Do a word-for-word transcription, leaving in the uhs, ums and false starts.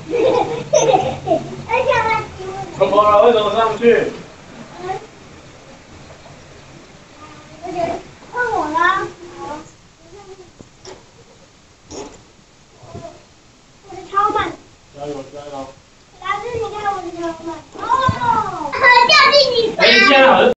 怎么了？为什么上去？ 换我了。我的超慢。 加油加油！ 老师，你看我的超慢。哦，掉进你。 哎，现在好像。